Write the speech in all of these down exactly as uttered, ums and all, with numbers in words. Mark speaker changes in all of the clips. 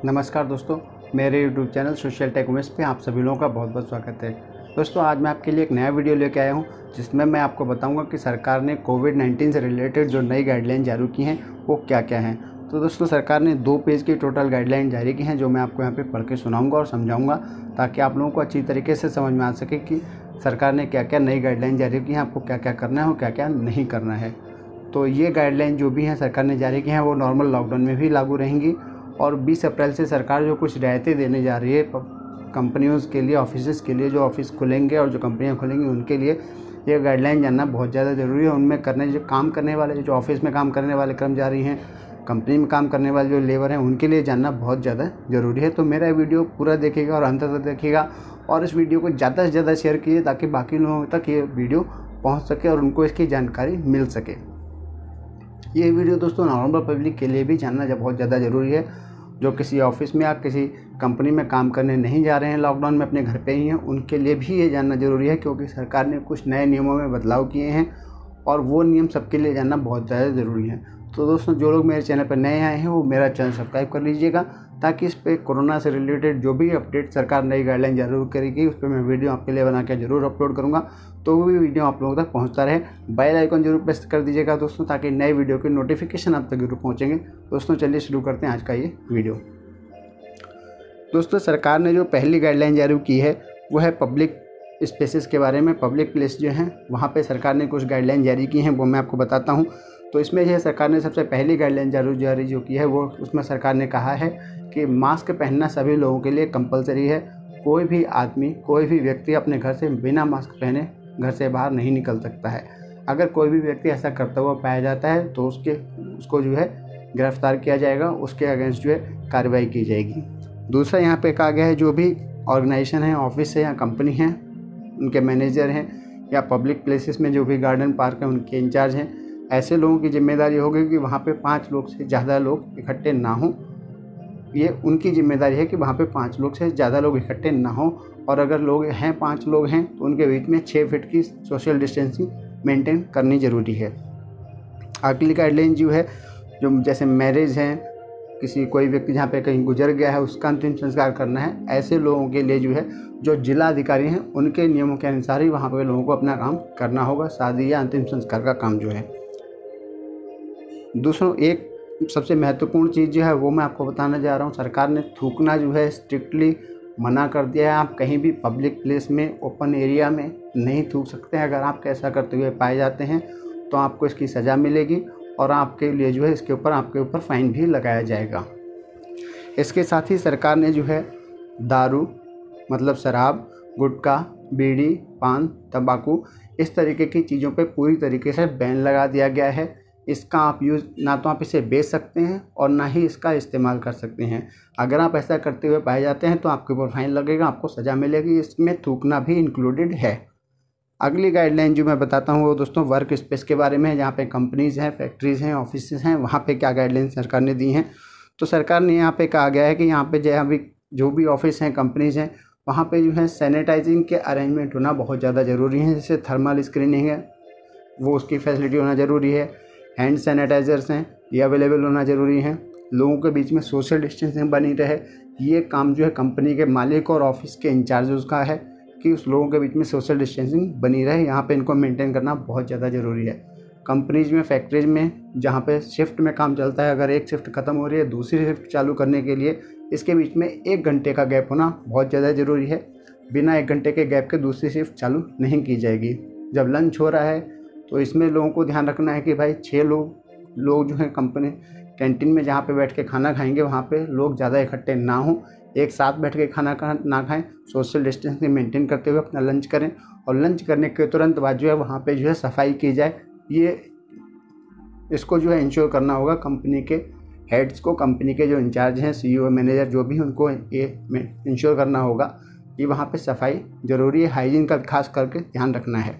Speaker 1: नमस्कार दोस्तों, मेरे YouTube channel Social Tech Umesh पे आप सभी लोगों का बहुत बहुत स्वागत है। दोस्तों, आज मैं आपके लिए एक नया वीडियो लेके आया हूं, जिसमें मैं आपको बताऊंगा कि सरकार ने कोविड नाइन्टीन से रिलेटेड जो नई गाइडलाइन जारी की हैं वो क्या क्या हैं। तो दोस्तों, सरकार ने दो पेज की टोटल गाइडलाइन जारी की हैं, जो मैं आपको यहाँ पर पढ़ के सुनाऊँगा और समझाऊँगा, ताकि आप लोगों को अच्छी तरीके से समझ में आ सके कि सरकार ने क्या क्या नई गाइडलाइन जारी की हैं, आपको क्या क्या करना है और क्या क्या नहीं करना है। तो ये गाइडलाइन जो भी हैं सरकार ने जारी की हैं वो नॉर्मल लॉकडाउन में भी लागू रहेंगी, और बीस अप्रैल से सरकार जो कुछ रियायतें देने जा रही है कंपनियों के लिए, ऑफिसेज़ के लिए, जो ऑफिस खुलेंगे और जो कंपनियां खुलेंगी उनके लिए ये गाइडलाइन जानना बहुत ज़्यादा ज़रूरी है। उनमें करने जो काम करने वाले, जो ऑफिस में काम करने वाले कर्मचारी हैं, कंपनी में काम करने वाले जो लेबर हैं, उनके लिए जानना बहुत ज़्यादा ज़रूरी है। तो मेरा वीडियो पूरा देखिएगा और अंत तक देखिएगा, और इस वीडियो को ज़्यादा से ज़्यादा शेयर कीजिए ताकि बाकी लोगों तक ये वीडियो पहुँच सके और उनको इसकी जानकारी मिल सके। ये वीडियो दोस्तों नॉर्मल पब्लिक के लिए भी जानना जब बहुत ज़्यादा ज़रूरी है, जो किसी ऑफिस में या किसी कंपनी में काम करने नहीं जा रहे हैं, लॉकडाउन में अपने घर पे ही हैं, उनके लिए भी ये जानना ज़रूरी है, क्योंकि सरकार ने कुछ नए नियमों में बदलाव किए हैं और वो नियम सबके लिए जानना बहुत ज़्यादा ज़रूरी है। तो दोस्तों, जो लोग मेरे चैनल पर नए आए हैं वो मेरा चैनल सब्सक्राइब कर लीजिएगा, ताकि इस पर कोरोना से रिलेटेड जो भी अपडेट सरकार नई गाइडलाइन जरूर करेगी उस पर मैं वीडियो आपके लिए बना के ज़रूर अपलोड करूँगा, तो वो भी वीडियो आप लोगों तक पहुँचता रहे। बेल आइकन जरूर प्रेस कर दीजिएगा दोस्तों, ताकि नए वीडियो के नोटिफिकेशन आप तक जरूर पहुँचेंगे। दोस्तों, चलिए शुरू करते हैं आज का ये वीडियो। दोस्तों, सरकार ने जो पहली गाइडलाइन जारी की है वो है पब्लिक स्पेसेस के बारे में। पब्लिक प्लेस जो हैं वहाँ पे सरकार ने कुछ गाइडलाइन जारी की हैं, वो मैं आपको बताता हूँ। तो इसमें जो है सरकार ने सबसे पहली गाइडलाइन जारी जारी जो की है वो, उसमें सरकार ने कहा है कि मास्क पहनना सभी लोगों के लिए कंपलसरी है। कोई भी आदमी, कोई भी व्यक्ति अपने घर से बिना मास्क पहने घर से बाहर नहीं निकल सकता है। अगर कोई भी व्यक्ति ऐसा करता हुआ पाया जाता है तो उसके उसको जो है गिरफ्तार किया जाएगा, उसके अगेंस्ट जो है कार्रवाई की जाएगी। दूसरा यहाँ पे कहा गया है, जो भी ऑर्गेनाइजेशन है, ऑफिस है या कंपनी है, उनके मैनेजर हैं या पब्लिक प्लेसेस में जो भी गार्डन पार्क हैं उनके इंचार्ज हैं, ऐसे लोगों की जिम्मेदारी होगी कि वहाँ पे पाँच लोग से ज़्यादा लोग इकट्ठे ना हों। ये उनकी जिम्मेदारी है कि वहाँ पे पाँच लोग से ज़्यादा लोग इकट्ठे ना हों, और अगर लोग हैं पाँच लोग हैं तो उनके बीच में छः फीट की सोशल डिस्टेंसिंग मेंटेन करनी ज़रूरी है। अगली गाइडलाइन जो है, जो जैसे मैरिज है, किसी कोई व्यक्ति जहाँ पे कहीं गुजर गया है उसका अंतिम संस्कार करना है, ऐसे लोगों के लिए जो है जो जिला अधिकारी हैं उनके नियमों के अनुसार ही वहाँ पे लोगों को अपना काम करना होगा, शादी या अंतिम संस्कार का काम जो है। दूसरों, एक सबसे महत्वपूर्ण चीज़ जो है वो मैं आपको बताने जा रहा हूँ। सरकार ने थूकना जो है स्ट्रिक्टली मना कर दिया है। आप कहीं भी पब्लिक प्लेस में, ओपन एरिया में नहीं थूक सकते हैं। अगर आप ऐसा करते हुए पाए जाते हैं तो आपको इसकी सज़ा मिलेगी, और आपके लिए जो है इसके ऊपर आपके ऊपर फ़ाइन भी लगाया जाएगा। इसके साथ ही सरकार ने जो है दारू, मतलब शराब, गुटखा, बीड़ी, पान, तंबाकू, इस तरीके की चीज़ों पे पूरी तरीके से बैन लगा दिया गया है। इसका आप यूज़ ना तो आप इसे बेच सकते हैं और ना ही इसका इस्तेमाल कर सकते हैं। अगर आप ऐसा करते हुए पाए जाते हैं तो आपके ऊपर फाइन लगेगा, आपको सज़ा मिलेगी। इसमें थूकना भी इंक्लूडेड है। अगली गाइडलाइन जो मैं बताता हूँ वो दोस्तों वर्क स्पेस के बारे में है, जहाँ पे कंपनीज़ हैं, फैक्ट्रीज़ हैं, ऑफिसेज़ हैं, वहाँ पे क्या गाइडलाइन सरकार ने दी हैं। तो सरकार ने यहाँ पे कहा गया है कि यहाँ पे जहाँ भी जो भी ऑफिस हैं, कंपनीज़ हैं, वहाँ पे जो है सैनिटाइजिंग के अरेंजमेंट होना बहुत ज़्यादा ज़रूरी है। जैसे थर्मल स्क्रीनिंग है, वो उसकी फैसिलिटी होना ज़रूरी है। हैंड सैनिटाइज़र्स हैं, ये अवेलेबल होना ज़रूरी है। लोगों के बीच में सोशल डिस्टेंसिंग बनी रहे, ये काम जो है कंपनी के मालिक और ऑफिस के इंचार्ज का है कि उस लोगों के बीच में सोशल डिस्टेंसिंग बनी रहे। यहाँ पे इनको मेंटेन करना बहुत ज़्यादा ज़रूरी है। कंपनीज में, फैक्ट्रीज में, जहाँ पे शिफ्ट में काम चलता है, अगर एक शिफ्ट ख़त्म हो रही है दूसरी शिफ्ट चालू करने के लिए इसके बीच में एक घंटे का गैप होना बहुत ज़्यादा ज़रूरी है। बिना एक घंटे के गैप के दूसरी शिफ्ट चालू नहीं की जाएगी। जब लंच हो रहा है तो इसमें लोगों को ध्यान रखना है कि भाई छः लोग लोग जो हैं कंपनी कैंटीन में जहाँ पे बैठ के खाना खाएंगे वहाँ पे लोग ज़्यादा इकट्ठे ना हों, एक साथ बैठ के खाना खा ना खाएं, सोशल डिस्टेंसिंग मेंटेन करते हुए अपना लंच करें, और लंच करने के तुरंत बाद जो है वहाँ पे जो है सफाई की जाए। ये इसको जो है इंश्योर करना होगा कंपनी के हेड्स को, कंपनी के जो इंचार्ज हैं, सीईओ, मैनेजर जो भी, उनको ये इंश्योर करना होगा कि वहाँ पे सफाई ज़रूरी है। हाइजीन का खास करके ध्यान रखना है।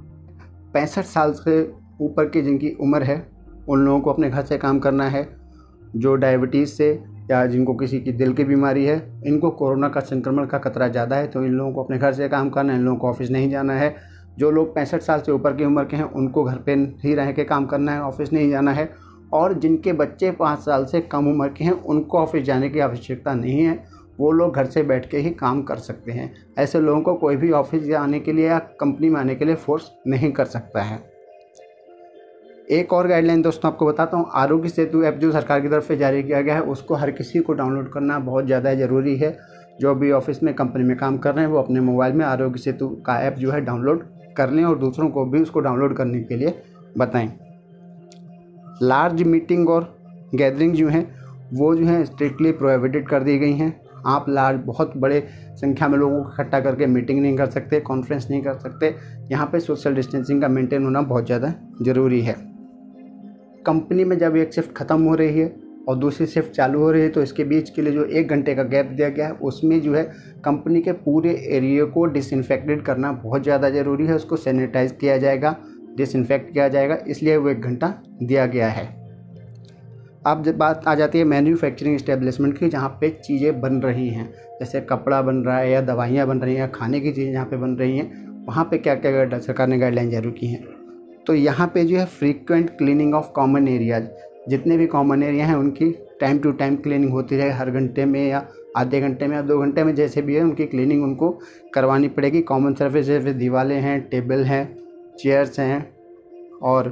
Speaker 1: पैंसठ साल से ऊपर की जिनकी उम्र है उन लोगों को अपने घर से काम करना है। जो डायबिटीज़ से या जिनको किसी की दिल की बीमारी है, इनको कोरोना का संक्रमण का खतरा ज़्यादा है, तो इन लोगों को अपने घर से काम करना है, इन लोगों को ऑफिस नहीं जाना है। जो लोग पैंसठ साल से ऊपर की उम्र के हैं उनको घर पे ही रह के काम करना है, ऑफिस नहीं जाना है। और जिनके बच्चे पाँच साल से कम उम्र के हैं उनको ऑफिस जाने की आवश्यकता नहीं है, वो लोग घर से बैठ के ही काम कर सकते हैं। ऐसे लोगों को कोई भी ऑफिस आने के लिए या कंपनी में आने के लिए फोर्स नहीं कर सकता है। एक और गाइडलाइन दोस्तों आपको बताता हूँ, आरोग्य सेतु ऐप जो सरकार की तरफ से जारी किया गया है उसको हर किसी को डाउनलोड करना बहुत ज़्यादा ज़रूरी है। जो भी ऑफिस में कंपनी में काम कर रहे हैं वो अपने मोबाइल में आरोग्य सेतु का ऐप जो है डाउनलोड कर लें और दूसरों को भी उसको डाउनलोड करने के लिए बताएं। लार्ज मीटिंग और गैदरिंग जो हैं वो जो है स्ट्रिक्टली प्रोहिबिटेड कर दी गई हैं। आप लार्ज बहुत बड़े संख्या में लोगों को इकट्ठा करके मीटिंग नहीं कर सकते, कॉन्फ्रेंस नहीं कर सकते। यहाँ पे सोशल डिस्टेंसिंग का मेंटेन होना बहुत ज़्यादा ज़रूरी है। कंपनी में जब एक शिफ्ट ख़त्म हो रही है और दूसरी शिफ्ट चालू हो रही है तो इसके बीच के लिए जो एक घंटे का गैप दिया गया है उसमें जो है कंपनी के पूरे एरिया को डिसइंफेक्टेड करना बहुत ज़्यादा ज़रूरी है। उसको सैनिटाइज किया जाएगा, डिसइंफेक्ट किया जाएगा, इसलिए वो एक घंटा दिया गया है। अब जब बात आ जाती है मैन्युफैक्चरिंग इस्टेब्लिशमेंट की, जहाँ पे चीज़ें बन रही हैं, जैसे कपड़ा बन रहा है या दवाइयाँ बन रही हैं या खाने की चीज़ें जहाँ पे बन रही हैं, वहाँ पे क्या क्या सरकार ने गाइडलाइन जारी की हैं। तो यहाँ पे जो है frequent cleaning of common areas, जितने भी कॉमन एरिया हैं उनकी टाइम टू टाइम क्लीनिंग होती रहे, हर घंटे में या आधे घंटे में या दो घंटे में जैसे भी है उनकी क्लीनिंग उनको करवानी पड़ेगी। कॉमन सर्फेस जैसे दीवारें हैं, टेबल हैं, चेयर्स हैं और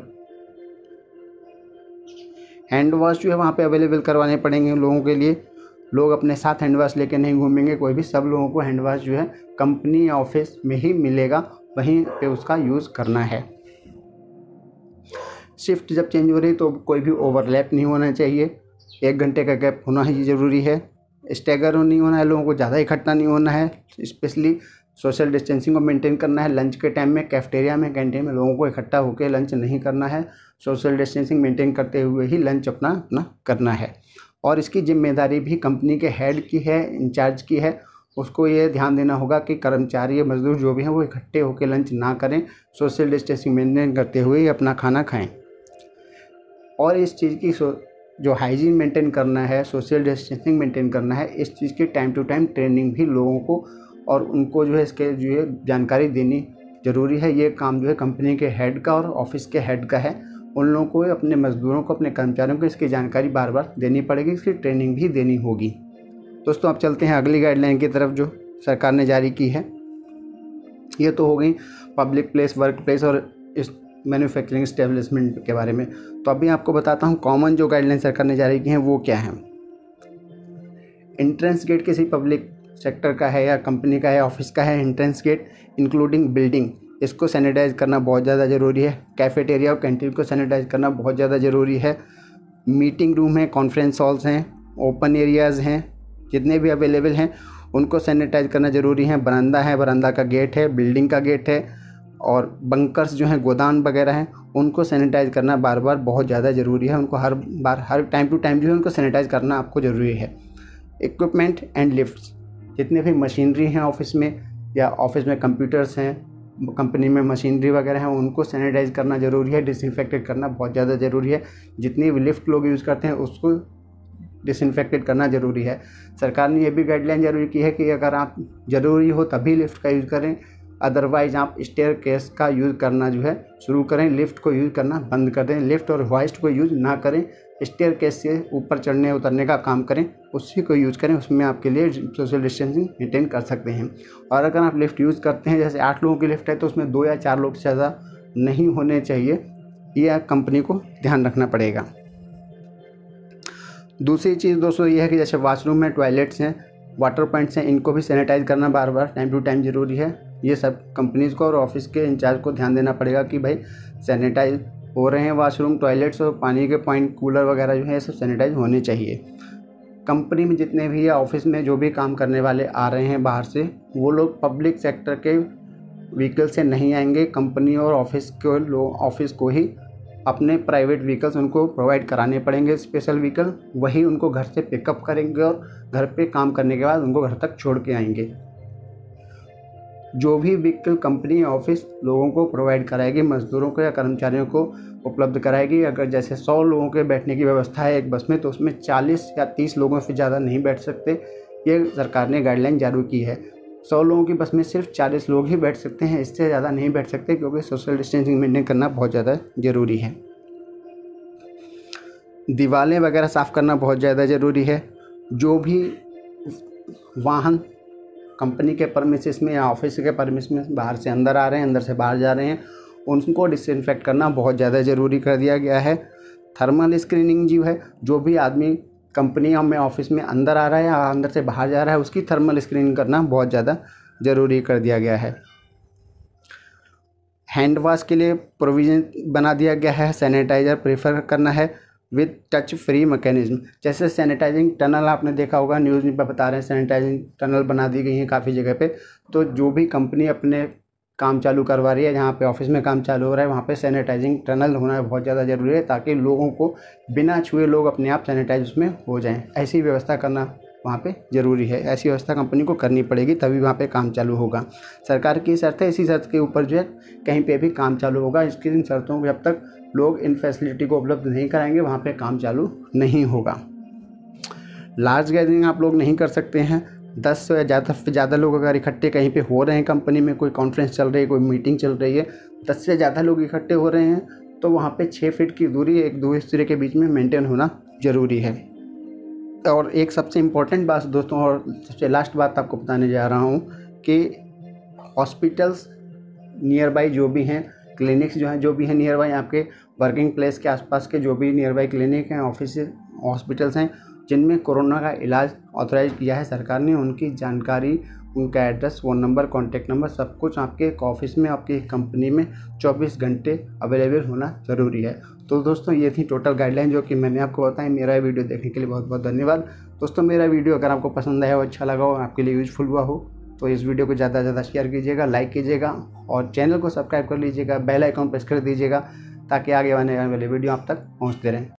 Speaker 1: हैंड वॉश जो है वहाँ पे अवेलेबल करवाने पड़ेंगे लोगों के लिए। लोग अपने साथ हैंड वॉश लेके नहीं घूमेंगे कोई भी, सब लोगों को हैंड वॉश जो है कंपनी या ऑफिस में ही मिलेगा, वहीं पे उसका यूज़ करना है। शिफ्ट जब चेंज हो रही तो कोई भी ओवरलैप नहीं होना चाहिए, एक घंटे का गैप होना ही ज़रूरी है। स्टैगर नहीं होना है, लोगों को ज़्यादा इकट्ठा नहीं होना है, स्पेशली सोशल डिस्टेंसिंग को मेंटेन करना है। लंच के टाइम में कैफेटेरिया में, कैंटीन में लोगों को इकट्ठा होकर लंच नहीं करना है, सोशल डिस्टेंसिंग मेंटेन करते हुए ही लंच अपना अपना करना है। और इसकी जिम्मेदारी भी कंपनी के हेड की है, इंचार्ज की है। उसको ये ध्यान देना होगा कि कर्मचारी या मजदूर जो भी हैं वो इकट्ठे होकर लंच ना करें, सोशल डिस्टेंसिंग मेंटेन करते हुए ही अपना खाना खाएँ। और इस चीज़ की जो हाइजीन मेंटेन करना है, सोशल डिस्टेंसिंग मेंटेन करना है, इस चीज़ की टाइम टू टाइम ट्रेनिंग भी लोगों को और उनको जो है इसके जो है जानकारी देनी ज़रूरी है। ये काम जो है कंपनी के हेड का और ऑफिस के हेड का है। उन लोगों को अपने मजदूरों को, अपने कर्मचारियों को इसकी जानकारी बार बार देनी पड़ेगी, इसकी ट्रेनिंग भी देनी होगी। दोस्तों अब चलते हैं अगली गाइडलाइन की तरफ जो सरकार ने जारी की है। ये तो हो गई पब्लिक प्लेस, वर्क प्लेस और इस मैन्युफैक्चरिंग इस्टेब्लिशमेंट के बारे में। तो अभी आपको बताता हूँ कॉमन जो गाइडलाइन सरकार ने जारी की हैं वो क्या है। एंट्रेंस गेट किसी पब्लिक सेक्टर का है या कंपनी का है, ऑफिस का है, एंट्रेंस गेट इंक्लूडिंग बिल्डिंग, इसको सैनिटाइज करना बहुत ज़्यादा ज़रूरी है। कैफेटेरिया और कैंटीन को सैनिटाइज करना बहुत ज़्यादा ज़रूरी है। मीटिंग रूम है, कॉन्फ्रेंस हॉल्स हैं, ओपन एरियाज़ हैं, जितने भी अवेलेबल हैं उनको सैनिटाइज करना ज़रूरी है। बरामदा है, बरामदा का गेट है, बिल्डिंग का गेट है और बंकर्स जो हैं, गोदाम वगैरह हैं, उनको सैनिटाइज करना बार बार बहुत ज़्यादा ज़रूरी है। उनको हर बार हर टाइम टू टाइम जो है उनको सैनिटाइज करना आपको ज़रूरी है। इक्विपमेंट एंड लिफ्ट्स, जितने भी मशीनरी हैं ऑफिस में या ऑफिस में कंप्यूटर्स हैं, कंपनी में मशीनरी वगैरह हैं, उनको सैनिटाइज करना ज़रूरी है, डिसइंफेक्टेड करना बहुत ज़्यादा ज़रूरी है। जितनी भी लिफ्ट लोग यूज़ करते हैं उसको डिसइंफेक्टेड करना ज़रूरी है। सरकार ने यह भी गाइडलाइन जारी की है कि अगर आप ज़रूरी हो तभी लिफ्ट का यूज़ करें, अदरवाइज़ आप स्टेयर केस का यूज़ करना जो है शुरू करें, लिफ्ट को यूज़ करना बंद कर दें। लिफ्ट और होइस्ट को यूज़ ना करें, स्टेयर केस से ऊपर चढ़ने उतरने का काम करें, उसी को यूज़ करें, उसमें आपके लिए सोशल डिस्टेंसिंग मेंटेन कर सकते हैं। और अगर आप लिफ्ट यूज़ करते हैं, जैसे आठ लोगों की लिफ्ट है तो उसमें दो या चार लोग से ज़्यादा नहीं होने चाहिए, यह कंपनी को ध्यान रखना पड़ेगा। दूसरी चीज़ दोस्तों ये है कि जैसे वाशरूम है, टॉयलेट्स हैं, वाटर पॉइंट्स हैं, इनको भी सैनिटाइज करना बार बार टाइम टू टाइम ज़रूरी है। ये सब कंपनीज़ को और ऑफिस के इंचार्ज को ध्यान देना पड़ेगा कि भाई सैनिटाइज हो रहे हैं वाशरूम, टॉयलेट्स और पानी के पॉइंट, कूलर वगैरह जो है ये सब सैनिटाइज होने चाहिए। कंपनी में जितने भी या ऑफिस में जो भी काम करने वाले आ रहे हैं बाहर से, वो लोग पब्लिक सेक्टर के व्हीकल से नहीं आएंगे। कंपनी और ऑफिस को लोग ऑफिस को ही अपने प्राइवेट व्हीकल्स उनको प्रोवाइड कराने पड़ेंगे, स्पेशल व्हीकल, वही उनको घर से पिकअप करेंगे और घर पे काम करने के बाद उनको घर तक छोड़ के आएंगे। जो भी व्हीकल कंपनी या ऑफिस लोगों को प्रोवाइड कराएगी, मजदूरों को या कर्मचारियों को उपलब्ध कराएगी, अगर जैसे सौ लोगों के बैठने की व्यवस्था है एक बस में तो उसमें चालीस या तीस लोगों से ज़्यादा नहीं बैठ सकते। ये सरकार ने गाइडलाइन जारी की है। सौ लोगों की बस में सिर्फ चालीस लोग ही बैठ सकते हैं, इससे ज़्यादा नहीं बैठ सकते, क्योंकि सोशल डिस्टेंसिंग मेंटेन करना बहुत ज़्यादा ज़रूरी है। दीवारें वगैरह साफ़ करना बहुत ज़्यादा ज़रूरी है। जो भी वाहन कंपनी के परमिसेस में या ऑफिस के परमिस में बाहर से अंदर आ रहे हैं, अंदर से बाहर जा रहे हैं, उनको डिसइंफेक्ट करना बहुत ज़्यादा ज़रूरी कर दिया गया है। थर्मल स्क्रीनिंग जो है, जो भी आदमी कंपनी में ऑफिस में अंदर आ रहा है या अंदर से बाहर जा रहा है, उसकी थर्मल स्क्रीनिंग करना बहुत ज़्यादा ज़रूरी कर दिया गया है। हैंड वॉश के लिए प्रोविज़न बना दिया गया है। सैनिटाइज़र प्रेफर करना है विद टच फ्री मैकेनिज्म। जैसे सैनिटाइजिंग टनल आपने देखा होगा, न्यूज़ में बता रहे हैं सैनिटाइजिंग टनल बना दी गई हैं काफ़ी जगह पे। तो जो भी कंपनी अपने काम चालू करवा रही है, जहाँ पे ऑफिस में काम चालू हो रहा है, वहाँ पे सैनिटाइजिंग टनल होना बहुत ज़्यादा ज़रूरी है, ताकि लोगों को बिना छुए लोग अपने आप सैनिटाइज उसमें हो जाएं। ऐसी व्यवस्था करना वहाँ पे ज़रूरी है। ऐसी व्यवस्था कंपनी को करनी पड़ेगी, तभी वहाँ पे काम चालू होगा। सरकार की शर्त है, इसी शर्त के ऊपर जो है कहीं पे भी काम चालू होगा। इसकी इन शर्तों को जब तक लोग इन फैसिलिटी को उपलब्ध नहीं कराएंगे, वहाँ पे काम चालू नहीं होगा। लार्ज गैदरिंग आप लोग नहीं कर सकते हैं। दस से ज़्यादा से ज़्यादा लोग अगर इकट्ठे कहीं पे हो रहे हैं, कंपनी में कोई कॉन्फ्रेंस चल रही है, कोई मीटिंग चल रही है, दस से ज़्यादा लोग इकट्ठे हो रहे हैं, तो वहाँ पे छः फीट की दूरी एक दूसरे के बीच में मेंटेन होना ज़रूरी है। और एक सबसे इम्पोर्टेंट बात दोस्तों, और सबसे लास्ट बात आपको बताने जा रहा हूँ कि हॉस्पिटल्स नियर बाई जो भी हैं, क्लिनिक्स जो हैं जो भी हैं नियर बाई, आपके वर्किंग प्लेस के आसपास के जो भी नियर बाई क्लिनिक हैं, ऑफिस हॉस्पिटल्स हैं जिनमें कोरोना का इलाज ऑथराइज किया है सरकार ने, उनकी जानकारी, उनका address, phone number, contact number, सब कुछ आपके ऑफिस में, आपकी कंपनी में चौबीस घंटे अवेलेबल होना ज़रूरी है। तो दोस्तों ये थी टोटल गाइडलाइन जो कि मैंने आपको बताई। मेरा वीडियो देखने के लिए बहुत बहुत धन्यवाद। दोस्तों मेरा वीडियो अगर आपको पसंद आया हो, अच्छा लगा हो, आपके लिए यूज़फुल हुआ हो, तो इस वीडियो को ज़्यादा से ज़्यादा शेयर कीजिएगा, लाइक कीजिएगा और चैनल को सब्सक्राइब कर लीजिएगा, बेल आइकॉन प्रेस कर दीजिएगा, ताकि आगे आने वाले वीडियो आप तक पहुँचते रहें।